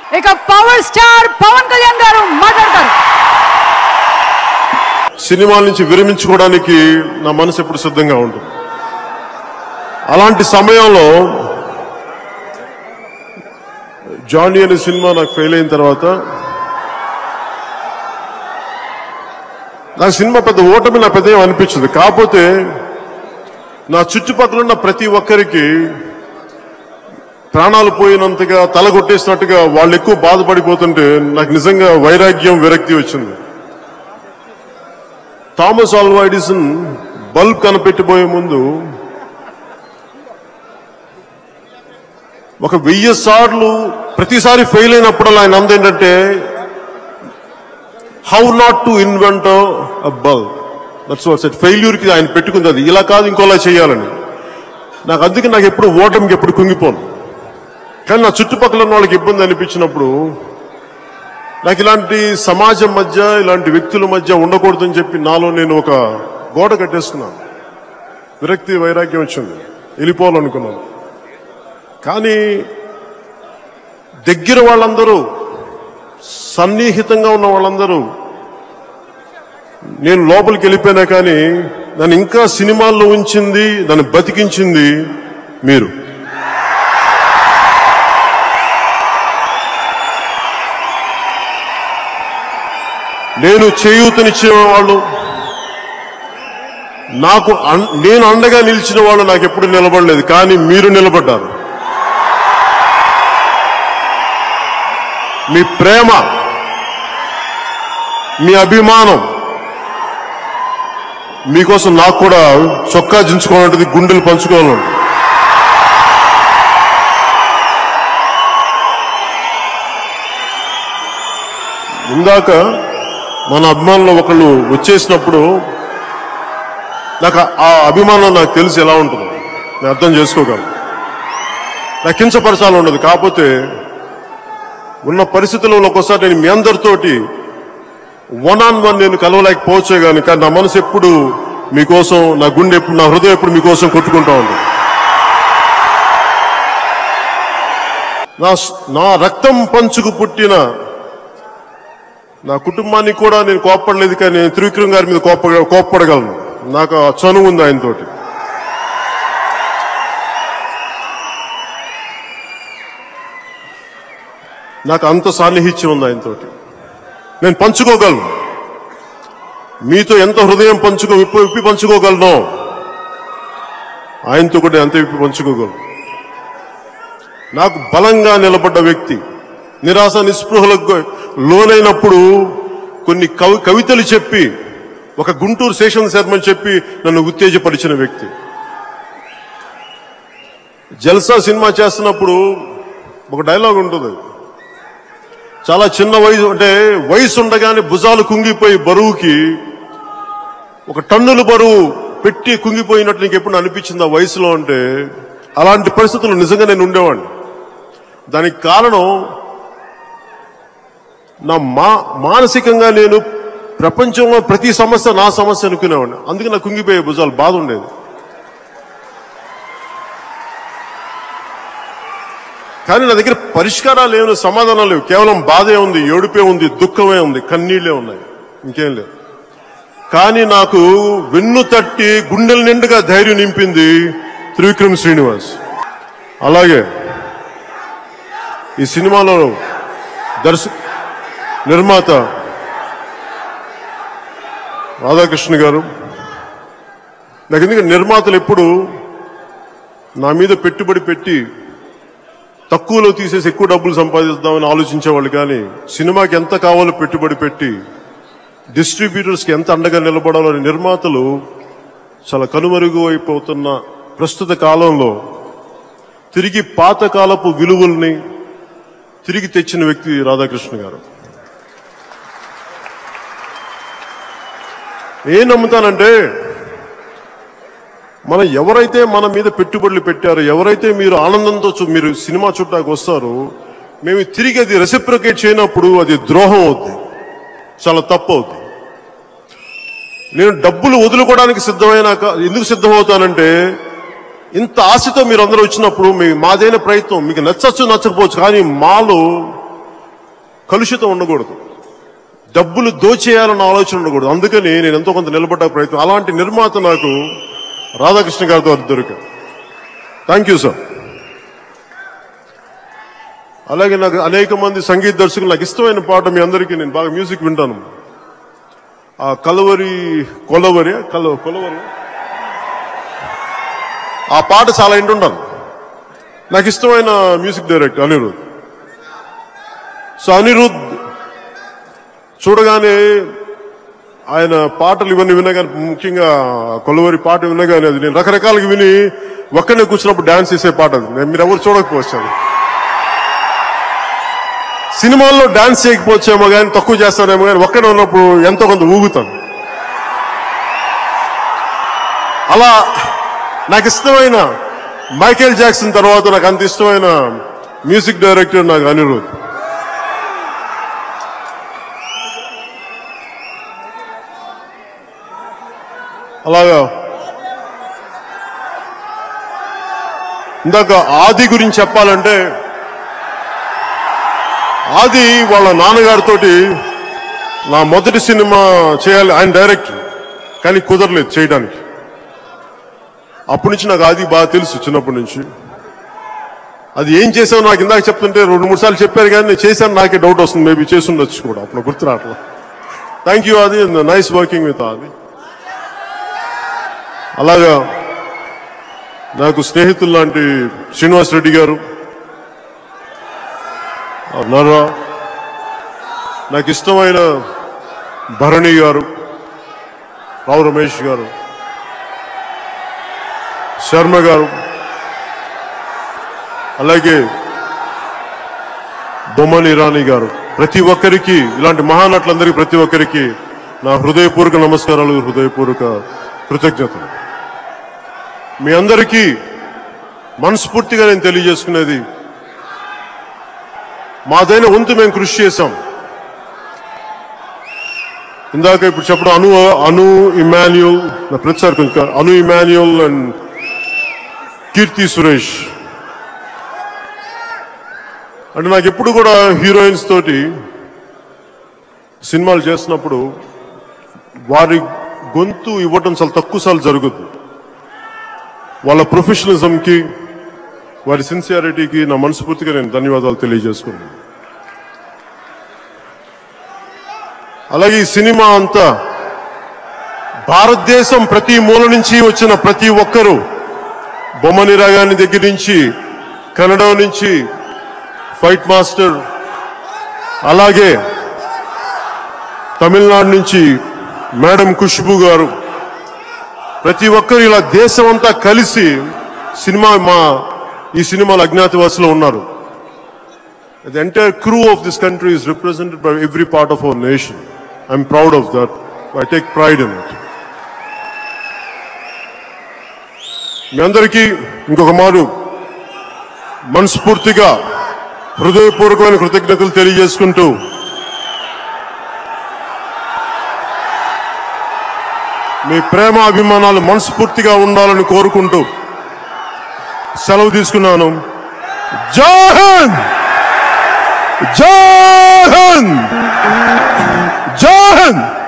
ఇక power star Pawan Kalyan గారు మాట్లాడతారు. సినిమాల నుంచి విరమించుకోవడానికి నా మనసు ఎప్పుడు సిద్ధంగా ఉంటుంది. అలాంటి సమయంలో జానీ అనే సినిమా నాకు ఫెయిల్ అయిన తర్వాత నా సినిమా పెద్ద ఓటమి నా పెద్ద అనిపించింది. కాకపోతే నా చుట్టుపక్కల ఉన్న ప్రతి ఒక్కరికి ప్రాణాలు పోయినంతగా తలగొట్టేసినట్టుగా వాళ్ళు ఎక్కువ బాధపడిపోతుంటే నాకు నిజంగా వైరాగ్యం విరక్తి వచ్చింది. థామస్ ఆల్వా ఎడిసన్ బల్బ్ కనిపెట్టిపోయే ముందు ఒక 1000 సార్లు ప్రతిసారి ఫెయిల్ అయినప్పుడు ఆయన అందేంటంటే how not to invent a bulb. That's what set. Failure కి ఆయన పెట్టుకుంది అది, ఇలా కాదు ఇంకోలా చేయాలని. అందుకే నాకు ఎప్పుడు ఓటమికి ఎప్పుడు కుంగిపోను. కానీ నా చుట్టుపక్కల ఉన్న వాళ్ళకి ఇబ్బంది అనిపించినప్పుడు నాకు ఇలాంటి సమాజం మధ్య ఇలాంటి వ్యక్తుల మధ్య ఉండకూడదని చెప్పి నాలో నేను ఒక గోడ కట్టేసుకున్నాను. విరక్తి వైరాగ్యం వచ్చింది, వెళ్ళిపోవాలనుకున్నాను. కానీ దగ్గర వాళ్ళందరూ, సన్నిహితంగా ఉన్న వాళ్ళందరూ నేను లోపలికి వెళ్ళిపోయినా కానీ నన్ను ఇంకా సినిమాల్లో ఉంచింది, నన్ను బతికించింది మీరు. నేను చేయూతనిచ్చిన వాళ్ళు, నేను అండగా నిలిచిన వాళ్ళు నాకు ఎప్పుడు నిలబడలేదు. కానీ మీరు నిలబడ్డారు. మీ ప్రేమ, మీ అభిమానం, మీకోసం నాకు కూడా చొక్కా దించుకోవాలంటది, గుండెలు పంచుకోవాలంటే. ఇందాక మన అభిమానులు ఒకళ్ళు వచ్చేసినప్పుడు నాకు ఆ అభిమానం నాకు తెలిసి ఎలా ఉంటుందో నేను అర్థం చేసుకోగలను. నాకు కించపరచాలని ఉండదు. కాకపోతే ఉన్న పరిస్థితుల్లో ఒక్కోసారి నేను మీ అందరితోటి 1-on-1 నేను కలవలేకపోవచ్చే కానీ నా మనసు ఎప్పుడు మీకోసం, నా గుండె ఎప్పుడు, నా హృదయం ఎప్పుడు మీకోసం కొట్టుకుంటా ఉంది. నా రక్తం పంచుకు పుట్టిన నా కుటుంబానికి కూడా నేను కోప్పడలేదు. కానీ నేను త్రివిక్రమ్ గారి మీద కోప్పడగలను. నాకు ఆ చనువు ఉంది ఆయనతోటి. నాకు అంత సాన్నిహిత్యం ఉంది ఆయనతోటి. నేను పంచుకోగలను. మీతో ఎంత హృదయం విప్పి పంచుకోగలను, ఆయనతో కూడా అంత విప్పి పంచుకోగలను. నాకు బలంగా నిలబడ్డ వ్యక్తి, నిరాశ నిస్పృహలకు లోనైనప్పుడు కొన్ని కవితలు చెప్పి, ఒక గుంటూరు శేషన్ శర్మని చెప్పి నన్ను ఉత్తేజపరిచిన వ్యక్తి. జల్సా సినిమా చేస్తున్నప్పుడు ఒక డైలాగ్ ఉంటుంది. చాలా చిన్న వయసు, అంటే వయసు ఉండగానే భుజాలు కుంగిపోయి బరువుకి 1 టన్నుల బరువు పెట్టి కుంగిపోయినట్టు నీకు ఎప్పుడు అనిపించింది ఆ వయసులో అంటే? అలాంటి పరిస్థితులు నిజంగా నేను ఉండేవాడిని. దానికి కారణం నా మానసికంగా నేను ప్రపంచంలో ప్రతి సమస్య నా సమస్య అనుకునేవాడిని. అందుకే నాకు కుంగిపోయే భుజాలు, బాధ ఉండేది. కానీ నా దగ్గర పరిష్కారాలు ఏమి, సమాధానం లేవు. కేవలం బాధే ఉంది, ఏడుపే ఉంది, దుఃఖమే ఉంది, కన్నీళ్లే ఉన్నాయి, ఇంకేం లేదు. కానీ నాకు వెన్ను తట్టి గుండెల నిండుగా ధైర్యం నింపింది త్రివిక్రమ్ శ్రీనివాస్. అలాగే ఈ సినిమాలో నిర్మాత రాధాకృష్ణ గారు. నాకు ఎందుకంటే నిర్మాతలు ఎప్పుడు నా మీద పెట్టుబడి పెట్టి తక్కువలో తీసేసి ఎక్కువ డబ్బులు సంపాదిద్దామని ఆలోచించేవాళ్ళు. కానీ సినిమాకి ఎంత కావాలో పెట్టుబడి పెట్టి డిస్ట్రిబ్యూటర్స్కి ఎంత అండగా నిలబడాలో అని నిర్మాతలు చాలా కనుమరుగు అయిపోతున్న ప్రస్తుత కాలంలో తిరిగి పాతకాలపు విలువల్ని తిరిగి తెచ్చిన వ్యక్తి రాధాకృష్ణ గారు. ఏం నమ్ముతానంటే, మనం ఎవరైతే మన మీద పెట్టుబడులు పెట్టారో, ఎవరైతే మీరు ఆనందంతో మీరు సినిమా చుట్టాకు వస్తారో, మేము తిరిగి అది రెసిప్రొకేట్ చేయనప్పుడు అది ద్రోహం అవుతుంది, చాలా తప్పు అవుతుంది. నేను డబ్బులు వదులుకోవడానికి సిద్ధమైనాక ఎందుకు సిద్ధమవుతానంటే, ఇంత ఆశతో మీరు అందరూ వచ్చినప్పుడు మాదైన ప్రయత్నం మీకు నచ్చచ్చు నచ్చకపోవచ్చు, కానీ మాలో కలుషితం ఉండకూడదు, డబ్బులు దోచేయాలన్న ఆలోచన ఉండకూడదు. అందుకని నేను ఎంతో కొంత నిలబడ్డ ప్రయత్నం. అలాంటి నిర్మాత నాకు రాధాకృష్ణ గారితో దొరికారు. Thank you sir. అలాగే నాకు అనేక మంది సంగీత దర్శకులు, నాకు ఇష్టమైన పాట మీ అందరికీ, నేను బాగా మ్యూజిక్ వింటాను, ఆ కొలవరి ఆ పాట చాలా వింటుంటాను. నాకు ఇష్టమైన music director Anirudh. So Anirudh చూడగానే ఆయన పాటలు ఇవన్నీ వినగానే, ముఖ్యంగా కొలవరి పాట వినగానే అది నేను రకరకాలుగా విని ఒక్కనే కూర్చున్నప్పుడు డాన్స్ చేసే పాట అది. మీరు ఎవరు చూడకపోవచ్చు. సినిమాల్లో డాన్స్ చేయకపోవచ్చేమో కానీ, తక్కువ చేస్తానేమో కానీ, ఒక్కడే ఉన్నప్పుడు ఎంతో కొంత ఊగుతాను. అలా నాకు ఇష్టమైన మైకేల్ జాక్సన్ తర్వాత నాకు అంత ఇష్టమైన మ్యూజిక్ డైరెక్టర్ నాకు అనిరుద్. అలాగా ఇందాక ఆది గురించి చెప్పాలంటే, ఆది వాళ్ళ నాన్నగారితో నా మొదటి సినిమా చేయాలి, ఆయన డైరెక్టర్, కానీ కుదరలేదు చేయడానికి. అప్పటి నుంచి నాకు ఆది బాగా తెలుసు, చిన్నప్పటి నుంచి. అది ఏం చేశావు నాకు ఇందాక చెప్తుంటే 2-3 సార్లు చెప్పారు, కానీ నేను చేశాను నాకే డౌట్ వస్తుంది, మేబీ చేసి ఉండొచ్చు కూడా, అప్పుడు గుర్తు రావట్లేదు. Thank you Aadi, nice working with Aadi. అలాగా నాకు స్నేహితులు లాంటి శ్రీనివాస్ రెడ్డి గారు, నర్రా, నాకు ఇష్టమైన భరణి గారు, రావు రమేష్ గారు, శర్మ గారు, అలాగే బొమ్మని ఇరానీ గారు, ప్రతి ఒక్కరికి, ఇలాంటి మహానటులందరికీ ప్రతి ఒక్కరికి నా హృదయపూర్వక నమస్కారాలు, హృదయపూర్వక కృతజ్ఞతలు. మీ అందరికీ మనస్ఫూర్తిగా నేను తెలియజేసుకునేది, మాదైన వంతు మేము కృషి చేశాం. ఇందాక ఇప్పుడు చెప్పడం అను ఇమాన్యుల్, నా ప్రతిసారి కొంచెం అను ఇమాన్యుల్ అండ్ కీర్తి సురేష్ అంటే, నాకు ఎప్పుడు కూడా హీరోయిన్స్ తోటి సినిమాలు చేస్తున్నప్పుడు వారి గొంతు ఇవ్వటం చాలా తక్కువ సార్లు జరుగుతుంది. వాళ్ళ ప్రొఫెషనలిజంకి, వారి సిన్సియారిటీకి నా మనస్ఫూర్తిగా నేను ధన్యవాదాలు తెలియజేసుకున్నాను. అలాగే ఈ సినిమా అంతా భారతదేశం ప్రతి మూల నుంచి వచ్చిన ప్రతి ఒక్కరూ, బొమ్మని రాగాని దగ్గర నుంచి, కన్నడ నుంచి ఫైట్ మాస్టర్, అలాగే తమిళనాడు నుంచి మేడం ఖుష్బూ గారు, ప్రతి ఒక్కరు ఇలా దేశం అంతా కలిసి ఈ సినిమాలో అజ్ఞాతవాసులో ఉన్నారు. The entire crew of this country is represented by every part of our nation. I'm proud of that. I take pride in it. మీ అందరికీ ఇంకొక మారు మనస్ఫూర్తిగా హృదయపూర్వకమైన కృతజ్ఞతలు తెలియజేసుకుంటూ, మీ ప్రేమ అభిమానాలు మనస్ఫూర్తిగా ఉండాలని కోరుకుంటూ సెలవు తీసుకున్నాను. జై హింద్, జై హింద్, జై హింద్.